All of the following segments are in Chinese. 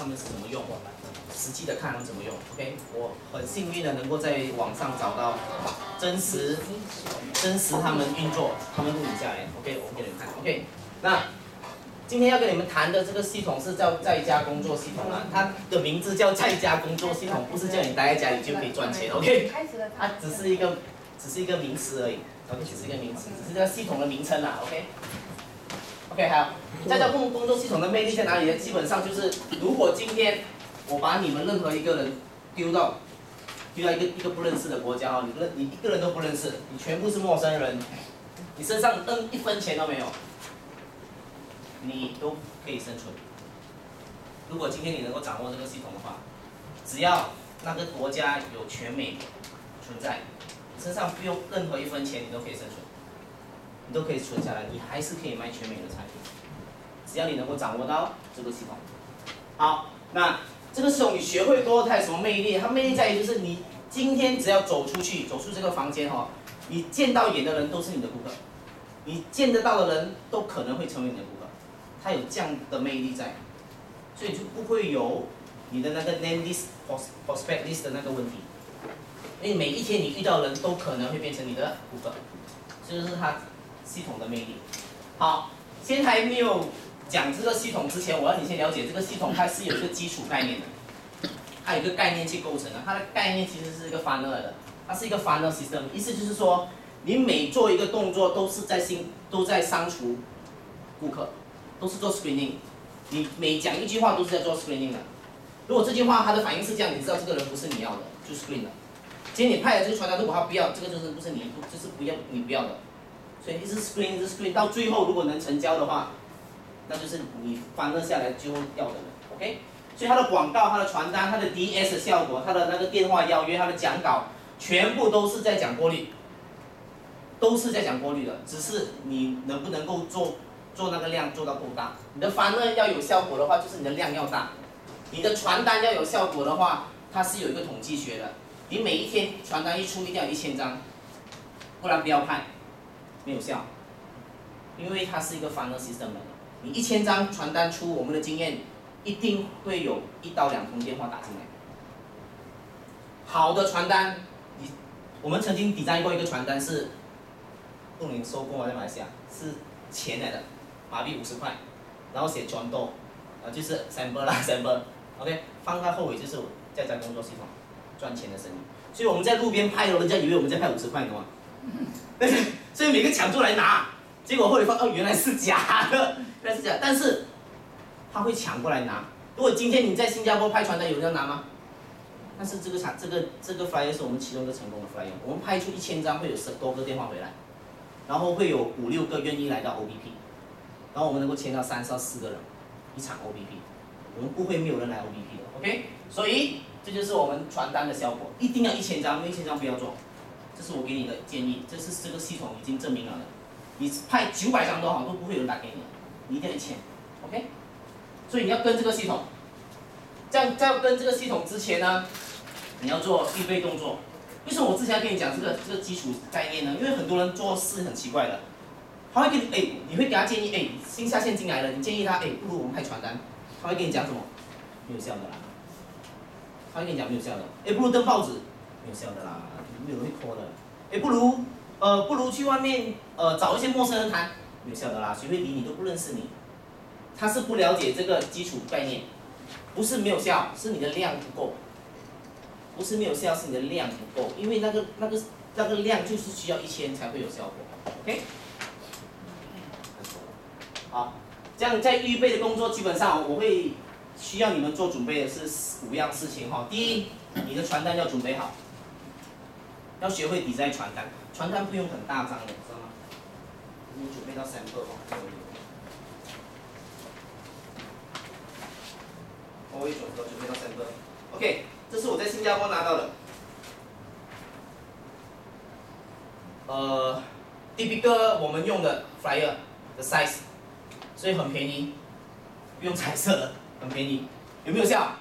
他们是怎么用，实际的看他们怎么用。OK， 我很幸运的能够在网上找到真实他们运作，他们录影下来。OK， 我给你们看。OK， 那今天要跟你们谈的这个系统是叫在家工作系统啊，它的名字叫在家工作系统，不是叫你待在家里就可以赚钱。OK， 它只是一个名词而已。OK， 只是一个名词，只是这个系统的名称啊。OK。OK， 好，在家工作系统的魅力在哪里呢？基本上就是，如果今天我把你们任何一个人丢到一个不认识的国家哦，你一个人都不认识，你全部是陌生人，你身上一分钱都没有，你都可以生存。如果今天你能够掌握这个系统的话，只要那个国家有全美存在，你身上不用任何一分钱，你都可以生存。你都可以存下来，你还是可以卖全美的产品，只要你能够掌握到这个系统。好，那这个系统你学会多，它有什么魅力？它魅力在于就是你今天只要走出这个房间哈，你见到眼的人都是你的顾客，你见得到的人都可能会成为你的顾客，它有这样的魅力在，所以就不会有你的那个 name list、prospect list 的那个问题，因为每一天你遇到的人都可能会变成你的顾客，这就是它系统的魅力。好，先还没有讲这个系统之前，我要你先了解这个系统，它是有一个基础概念的，它有一个概念去构成的。它的概念其实是一个 funnel 的，它是一个 funnel system， 意思就是说，你每做一个动作都在删除顾客，都是做 screening。你每讲一句话都是在做 screening 的。如果这句话它的反应是这样，你知道这个人不是你要的，就 screen 了。今天你派的这个传单，如果他不要，这个就是不是你，就是你不要的。所以一直 screen， 到最后如果能成交的话，那就是你翻了下来最后要的人 ，OK？ 所以它的广告、它的传单、它的 DS 效果、它的那个电话邀约、它的讲稿，全部都是在讲过滤，都是在讲过滤的，只是你能不能够做那个量做到够大。你的翻了要有效果的话，就是你的量要大；你的传单要有效果的话，它是有一个统计学的，你每一天传单一出一定要1000张，不然不要派。没有效，因为它是一个 funnel system 的。你1000张传单出，我们的经验一定会有1到2通电话打进来。好的传单，我们曾经 design 过一个传单是，不能收过在马来西亚，是钱来的，马币50块，然后写 John Doe， 就是 sample 啦 sample，OK， 放在后尾就是在家工作系统赚钱的生意。所以我们在路边拍的，人家以为我们在拍50块的嘛。所以每个抢出来拿，结果后来发现原来是假的，原来是假的，但是他会抢过来拿。如果今天你在新加坡拍传单，有人要拿吗？但是这个 flyer 是我们其中一个成功的 flyer， 我们拍出1000张会有10多个电话回来，然后会有5、6个愿意来到 OBP， 然后我们能够签到3到4个人一场 OBP， 我们不会没有人来 OBP 的 ，OK？ 所以这就是我们传单的效果，一定要1000张，因为1000张不要做。这是我给你的建议，这是这个系统已经证明了的。你派900张都好，都不会有人打给你，你一定要1000 ，OK？ 所以你要跟这个系统，在要跟这个系统之前呢，你要做预备动作。为什么我之前要跟你讲这个基础概念呢？因为很多人做事很奇怪的，他会跟你你会给他建议新下线进来了，你建议他不如我们派传单，他会跟你讲什么？没有效的啦。他会跟你讲没有效的，不如登报纸，没有效的啦。没有人会 call 的，不如去外面找一些陌生人谈，没有效的啦，谁会理你都不认识你，他是不了解这个基础概念，不是没有效，是你的量不够，不是没有效，是你的量不够，因为那个量就是需要1000才会有效果 ，OK？ 好，这样在预备的工作基本上我会需要你们做准备的是5样事情哈，第一，你的传单要准备好。要学会design传单，传单不用很大张的，知道吗？你准备到sample我会准备到sample。OK， 这是我在新加坡拿到的。第一个我们用的 flyer 的 size， 所以很便宜，不用彩色的，很便宜。有没有效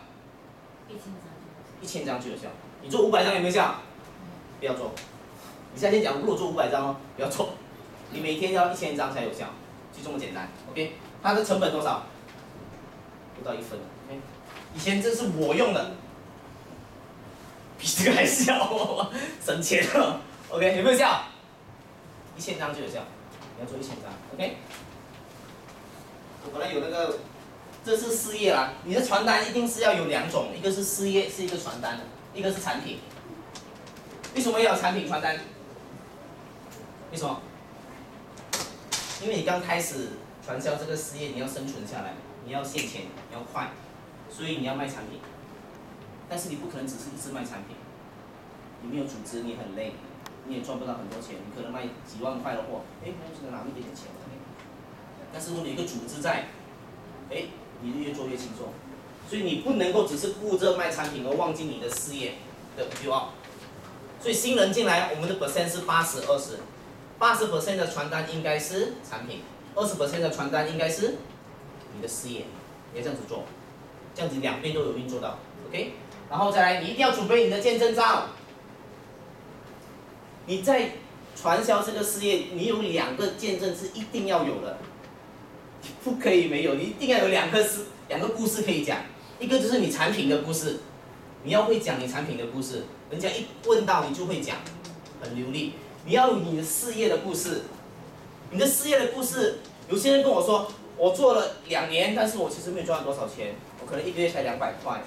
？1000张就有效。你做500张有没有效？不要做，你现在先讲，如果做500张哦，不要做，你每天要1000张才有效，就这么简单 ，OK？ 它的成本多少？不到1分 ，OK？ 前这是我用的，比这个还小，省钱了。OK， 有没有效？1000张就有效，你要做1000张。OK， 我本来有那个，这是事业啦，你的传单一定是要有2种，一个是事业，是一个传单，一个是产品。为什么要有产品传单？为什么？因为你刚开始传销这个事业，你要生存下来，你要现钱，你要快，所以你要卖产品。但是你不可能只是一直卖产品，你没有组织，你很累，你也赚不到很多钱，你可能卖几万块的货，哎，那只能拿一点点钱。但是如果你有一个组织在，哎，你就越做越轻松。所以你不能够只是顾着卖产品而忘记你的事业的目标。所以新人进来，我们的 percent 是80-20，80% 的传单应该是产品，20% 的传单应该是你的事业，你要这样子做，这样子2边都有运作到 ，OK？ 然后再来，你一定要准备你的见证照。你在传销这个事业，你有2个见证是一定要有的，不可以没有，你一定要有2个故事可以讲，一个就是你产品的故事，你要会讲你产品的故事。人家一问到你就会讲，很流利。你要有你的事业的故事，你的事业的故事，有些人跟我说，我做了2年，但是我其实没有赚到多少钱，我可能1个月才200块。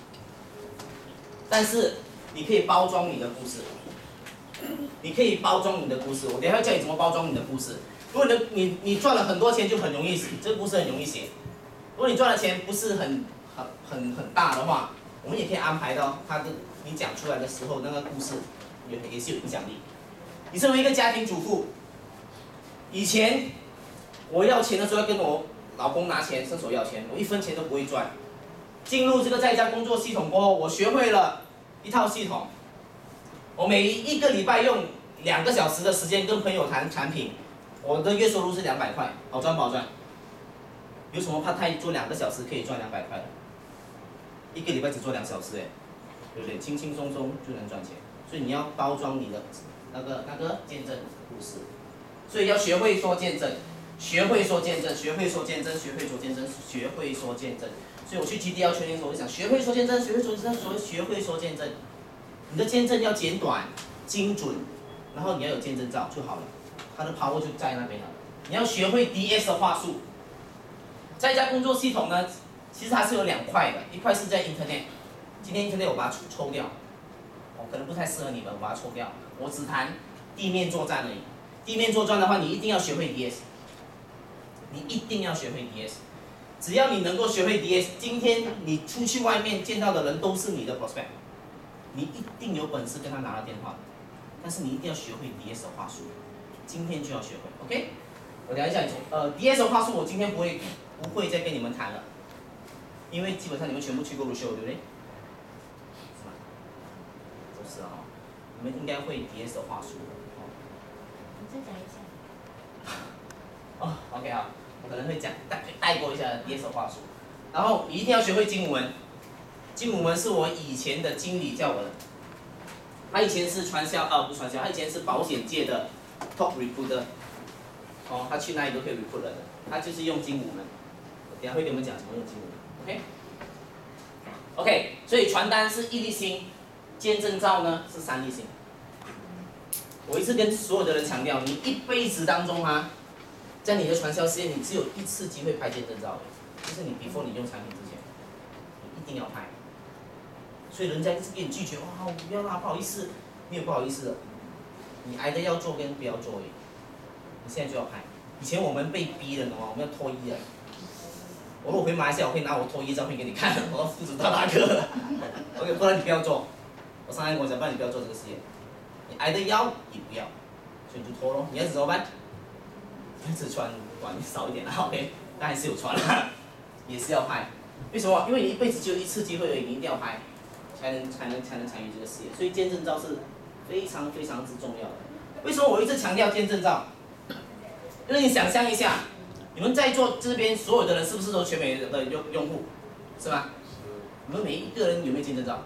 但是你可以包装你的故事，你可以包装你的故事。我等一下要教你怎么包装你的故事。如果你赚了很多钱，就很容易写，这个故事很容易写。如果你赚的钱不是很大的话，我们也可以安排到他的。你讲出来的时候，那个故事也是有影响力。你身为一个家庭主妇，以前我要钱的时候要跟我老公拿钱，伸手要钱，我1分钱都不会赚。进入这个在家工作系统过后，我学会了一套系统。我每1个礼拜用2个小时的时间跟朋友谈产品，我的月收入是200块，好赚不好赚？有什么怕太做2个小时可以赚200块的？1个礼拜只做2小时，对不对？轻轻松松就能赚钱，所以你要包装你的那个见证故事，所以要学会说见证，学会说见证，学会说见证，学会说见证，学会说见证。所以我去 GDL 训练的时候，我就讲学会说见证，学会说见证，学会说见证。你的见证要简短、精准，然后你要有见证照就好了，它的 power 就在那边了。你要学会 DS 的话术。在家工作系统呢，其实它是有2块的，一块是在 Internet。今天 Internet 我把它抽掉，可能不太适合你们，我把它抽掉。我只谈地面作战而已。地面作战的话，你一定要学会 DS， 你一定要学会 DS。只要你能够学会 DS， 今天你出去外面见到的人都是你的 prospect， 你一定有本事跟他拿到电话，但是你一定要学会 DS 的话术，今天就要学会 ，OK？ 我聊一下DS 的话术，我今天不会再跟你们谈了，因为基本上你们全部去过 Roadshow， 对不对？是吗？不是啊，你们应该会 DS 的话术。 你再讲一下。 OK 好，我可能会带过一下 DS 的话术，然后你一定要学会精武门。精武门是我以前的经理教我的，他以前是不是传销，他以前是保险界的 top recruiter， 他去哪里都可以 recruit 人的，他就是用精武门。我等下会跟你们讲怎么用精武门 ，OK？ 所以传单是1粒星，见证照呢是3粒星。我一直跟所有的人强调，你一辈子当中在你的传销事业，你只有1次机会拍见证照，就是你 before 你用产品之前，你一定要拍。所以人家一直给你拒绝，哇，我不要啦，不好意思，没有不好意思的，你挨着要做跟不要做而已。你现在就要拍。以前我们被逼的，我们要脱衣的。我如果回马来西亚，我会拿我脱衣照片给你看，我要扶持大大哥。OK， 不然你不要做。我上来跟我讲，不然你不要做这个事业。你挨着腰，你不要，所以你就脱咯。你要怎么办？你只穿短少一点啦 ，OK， 但还是有穿啦，也是要拍。为什么？因为你一辈子只有1次机会而已，你一定要拍，才能参与这个事业。所以见证照是非常非常之重要的。为什么我一直强调见证照？因为你想象一下，你们在座这边所有的人是不是都全美的用户？是吧？你们每一个人有没有见证照？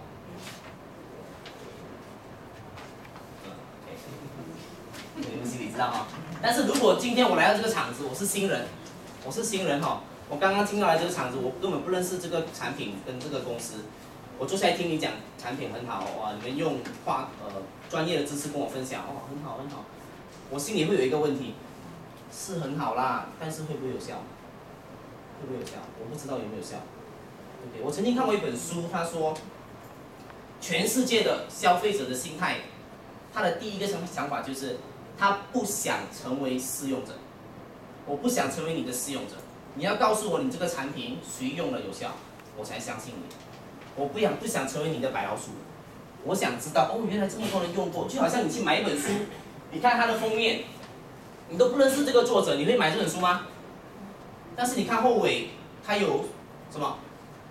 你们心里知道哈。但是如果今天我来到这个场子，我是新人我刚刚进来这个厂子，我根本不认识这个产品跟这个公司，我坐下来听你讲产品很好哇，你们用专业的知识跟我分享，哦很好很好，我心里会有一个问题，是很好啦，但是会不会有效？会不会有效？我不知道有没有效。对，我曾经看过一本书，他说，全世界的消费者的心态，他的第一个想法就是，他不想成为试用者，我不想成为你的试用者。你要告诉我你这个产品谁用了有效，我才相信你。我不想成为你的白老鼠，我想知道哦，原来这么多人用过，就好像你去买一本书，你看它的封面，你都不认识这个作者，你会买这本书吗？但是你看后尾，它有什么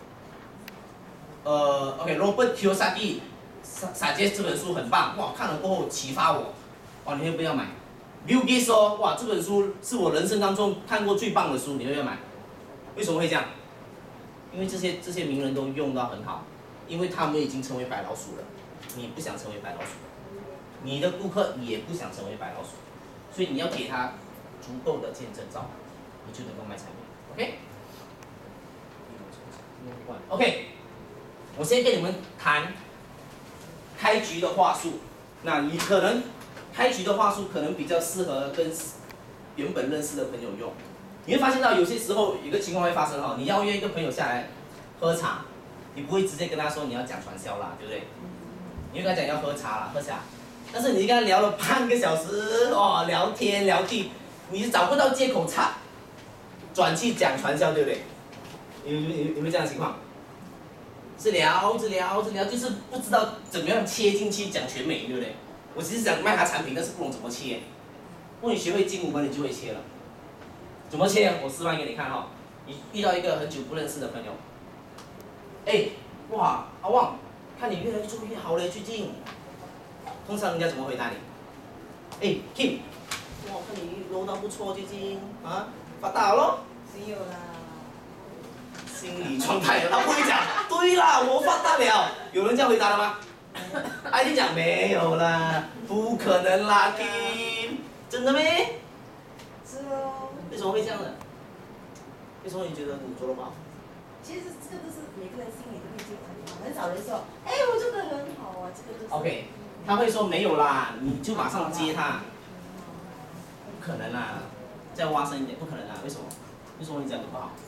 ？Robert Kiyosaki 撒杰这本书很棒，哇，看了过后启发我，哇，你会不要买 ？Bill Gates 说，哇，这本书是我人生当中看过最棒的书，你会不要买？为什么会这样？因为这些名人都用到很好，因为他们已经成为白老鼠了，你不想成为白老鼠，你的顾客也不想成为白老鼠，所以你要给他足够的见证照，你就能够卖产品。OK， 我先跟你们谈开局的话术。那你可能开局的话术可能比较适合跟原本认识的朋友用。你会发现到有些时候有个情况会发生哈，你要约一个朋友下来喝茶，你不会直接跟他说你要讲传销啦，对不对？你会跟他讲要喝茶啦，喝茶。但是你跟他聊了半个小时，哦，聊天聊地，你找不到借口转去讲传销，对不对？有没有这样的情况？是聊着聊着聊，就是不知道怎么样切进去讲全美，对不对？我只是想卖他产品，但是不懂怎么切。如果你学会精武门，你就会切了。怎么切？我示范给你看哈。你遇到一个很久不认识的朋友，哎，哇，阿旺，看你越来越做越好了，最近。通常人家怎么回答你？哎 ，Kim， 哇，看你揉到不错，最近啊，发达咯。 没有啦。 心理状态，他不会讲，对啦，我发达了。有人这样回答的吗？他一定讲没有啦，不可能啦 ，Kim， 真的没？ 是哦。 为什么会这样的？为什么你觉得你做得不好？ 其实这个都是每个人心里都会经常，很少人说，哎，我做得很好啊，这个都是。 OK， 他会说没有啦，你就马上接他。不可能啦，再挖深一点，不可能啦，为什么？为什么你讲的不好？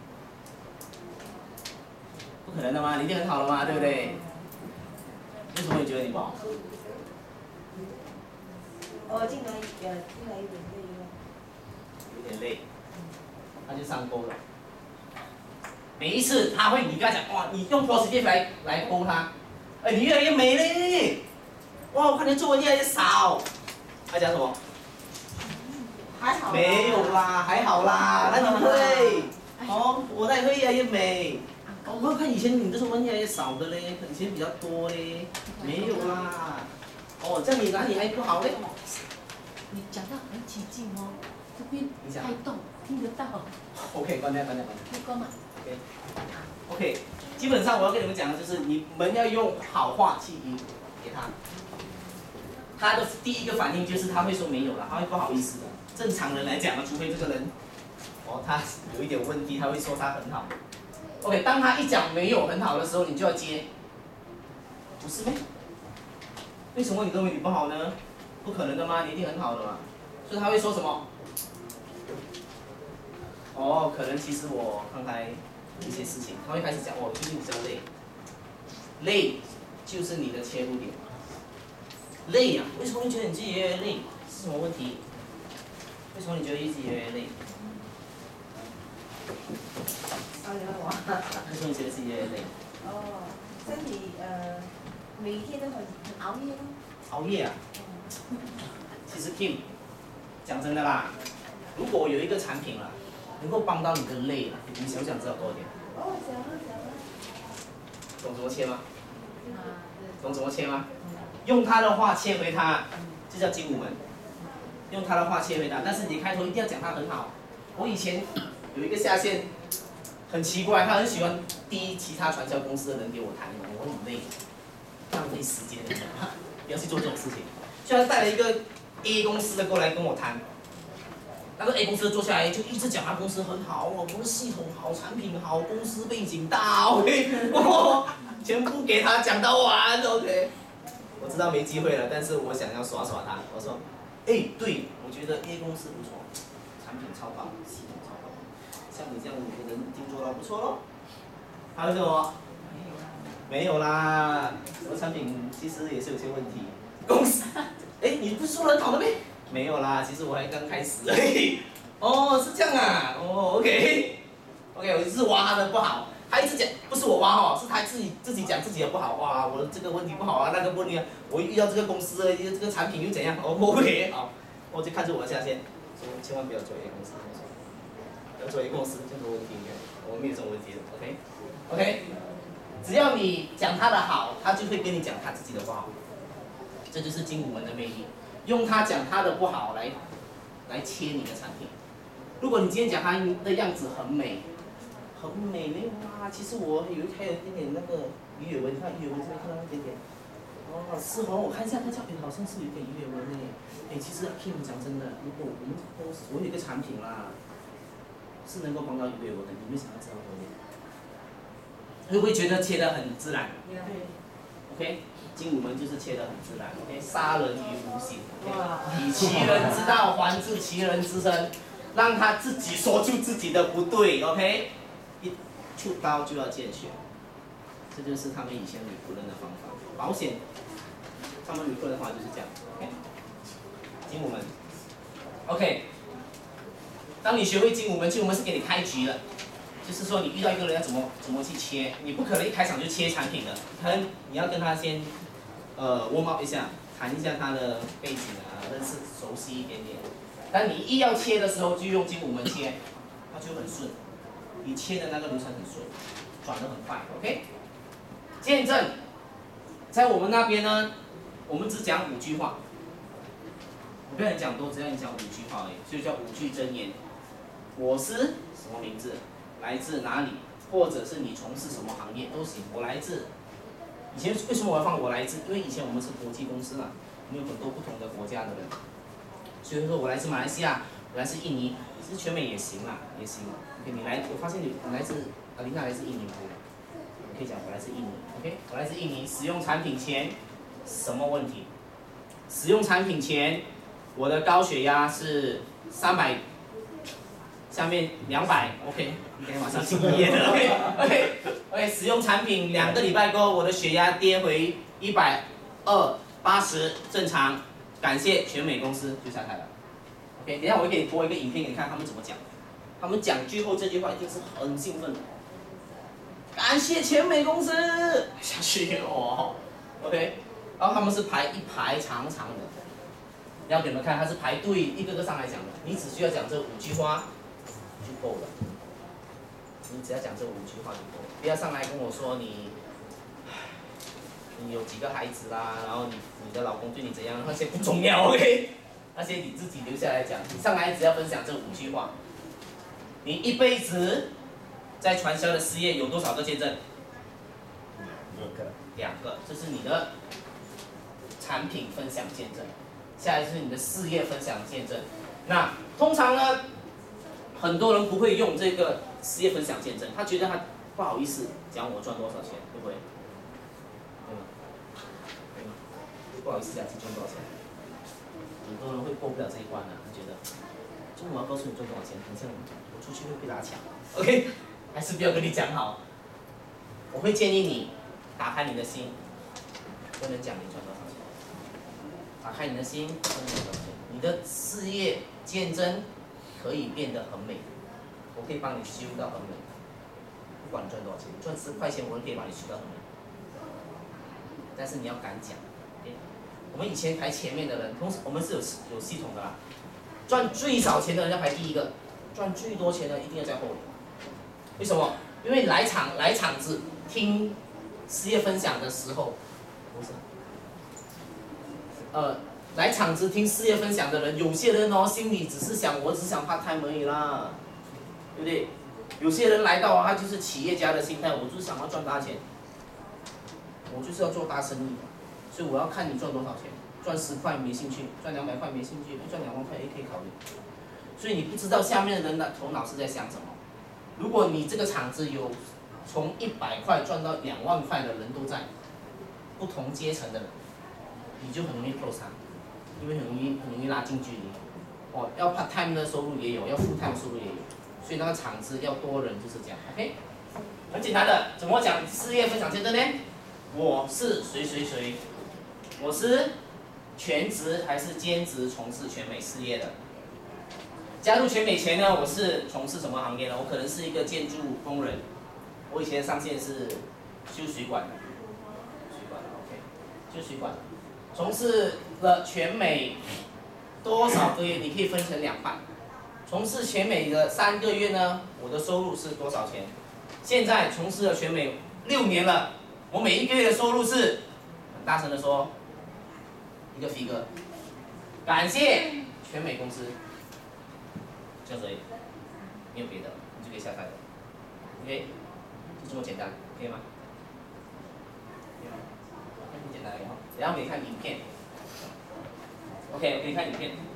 不可能的嘛，你已经很好了嘛，对不对？为什么你觉得你不好？ 进来有点累了。 有点累，他就上钩了。每一次你跟他讲，哇，你用 positive 来勾他，哎，你越来越美嘞，哇，我看你皱纹越来越少。他讲什么？ 还好。 没有啦，还好啦，那你会？哦，我那也会越来越美。我看以前你的皱纹越来越少的嘞，以前比较多嘞，没有啦。哦，这样你哪里还不好嘞？ 你讲到很起劲哦，这边拍动听得到。 OK， 关掉。 可以关嘛 OK， 基本上我要跟你们讲的就是，你们要用好话去给他。他的第一个反应就是他会说没有了，他会不好意思的。正常人来讲呢，除非这个人，他有一点问题，他会说他很好。OK， 当他一讲没有很好的时候，你就要接，不是咩？为什么你认为你不好呢？不可能的嘛，你一定很好的嘛。所以他会说什么？可能其实我刚才一些事情，他会开始讲，最近比较累，累就是你的切入点。累啊？为什么你觉得你自己越来越累？是什么问题？为什么你觉得自己越来越累？为什么你觉得自己越来越累？ 身体每天都很熬夜咯。 熬夜啊？其实 Kim， 讲真的啦，如果有一个产品啦，能够帮到你的累了，你想不想知道多少点？ 想。 懂怎么切吗？懂怎么切吗？用他的话切回他，这叫精武门。用他的话切回他，但是你开头一定要讲他很好。我以前有一个下线，很奇怪，他很喜欢滴其他传销公司的人给我谈，我很累，浪费时间，不要去做这种事情。虽然带了一个 A 公司的过来跟我谈， 那个 A 公司坐下来就一直讲他公司很好哦，公司系统好，产品好，公司背景大 ，OK， 全部给他讲到完 ，OK。我知道没机会了，但是我想要耍耍他。我说，对，我觉得 A 公司不错，产品超棒，系统超棒，像你这样的人听说了不错咯。还有什么？没有啦，我产品其实也是有些问题。公司，你不是说很好了没？没有啦，其实我还刚开始而已。哦，是这样啊，哦 ，OK， 我一直挖他的不好。他一直讲，不是我挖哦，是他自己讲自己的不好。哇，我这个问题不好啊，那个问题啊，我遇到这个公司的这个产品又怎样？哦 ，OK， 好，我就看着我的下线，说千万不要做 A 公司，要做 A 公司这个问题，我没有这种问题的 ，OK， 只要你讲他的好，他就会跟你讲他自己的不好，这就是精武门的魅力，用他讲他的不好来切你的产品。如果你今天讲他的样子很美。很美没有啊，其实我还有一点点那个鱼尾纹，你看鱼尾纹这边看到一点点。哦，是哦，我看一下，好像是有点鱼尾纹呢。其实 Kim 讲真的，如果我们公司我有一个产品啦，是能够帮到鱼尾纹的，你们想要知道多一点？会不会觉得切得很自然 ？OK， 精武门就是切得很自然。OK， 杀人于无形。OK， 以其人之道还治其人之身，让他自己说出自己的不对。OK。一出刀就要见血，这就是他们以前recruitment的方法。保险，他们recruitment的方法就是这样。OK， 精武门。OK， 当你学会精武门，精武门是给你开局了，就是说你遇到一个人要怎么去切，你不可能一开场就切产品的，你要跟他先warm up 一下，谈一下他的背景啊，认识熟悉一点点。但你一要切的时候，就用精武门切，它就很顺。你切的那个流程很顺，转得很快 ，OK？ 见证，在我们那边呢，我们只讲5句话，我不要你讲多，只要你讲5句话而已，所以叫5句真言。我是什么名字？来自哪里？或者是你从事什么行业都行。我来自，以前为什么我要放我来自？因为以前我们是国际公司嘛，我们有很多不同的国家的人，所以说我来自马来西亚，我来自印尼，其实全美也行啦，也行。我发现你来自琳娜来自印尼，你可以讲我来自印尼 ，OK， 我来自印尼。使用产品前什么问题？使用产品前，我的高血压是300，下面200 ，OK， 你可以马上进医院了 ，OK， 使用产品2个礼拜过后，我的血压跌回120/80，正常，感谢全美公司就下台了 ，OK， 等一下我会给你播一个影片给你看，他们怎么讲。他们讲最后这句话一定是很兴奋的，感谢全美公司下去哦 ，OK， 然后他们是排一排长长的，你要给你们看，他是排队一个个上来讲的，你只需要讲这5句话就够了，你只要讲这5句话就够了，不要上来跟我说你有几个孩子啦，然后你的老公对你怎样，那些不重要 ，OK， 那些你自己留下来讲，你上来只要分享这5句话。你一辈子在传销的事业有多少个见证？2个，这是你的产品分享见证。下一是你的事业分享见证。那通常呢，很多人不会用这个事业分享见证，他觉得他不好意思讲我赚多少钱，对不对？对吗？对吗？不好意思讲自己赚多少钱，很多人会过不了这一关的，他觉得，就我要告诉你赚多少钱，很像。出去会被他抢 ，OK， 还是不要跟你讲好。我会建议你打开你的心，不能讲你赚多少钱。打开你的心，你的事业见证可以变得很美，我可以帮你修到很美。不管你赚多少钱，赚10块钱我都可以帮你修到很美。但是你要敢讲。我们以前排前面的人，同时我们是有系统的啦，赚最少钱的人要排第1个。赚最多钱的一定要在后面，为什么？因为来场子听事业分享的时候，不是，来场子听事业分享的人，有些人哦心里只是想，我只想part time而已啦，对不对？有些人来到他就是企业家的心态，我就是想要赚大钱，我就是要做大生意，所以我要看你赚多少钱，赚10块没兴趣，赚200块没兴趣，赚2万块也可以考虑。 所以你不知道下面的人的头脑是在想什么。如果你这个厂子有从100块赚到2万块的人都在，不同阶层的人，你就很容易 close 它，因为很容易拉近距离。哦，要 part time 的收入也有，要 full time 收入也有，所以那个厂子要多人就是这样。OK， 很简单的，怎么讲事业分享签证呢？我是谁谁谁，我是全职还是兼职从事全美事业的？加入全美前呢，我是从事什么行业呢？我可能是一个建筑工人，我以前上线是修水管的，水管的 OK， 修水管的，从事了全美多少个月？你可以分成2半。从事全美的3个月呢，我的收入是多少钱？现在从事了全美6年了，我每一个月的收入是，很大声的说，一个 figure。感谢全美公司，就这里，没有别的，你就可以下载了。OK， 就这么简单，可以吗？可以吗？很简单的哈，然后可以看影片。OK， 我给你看影片。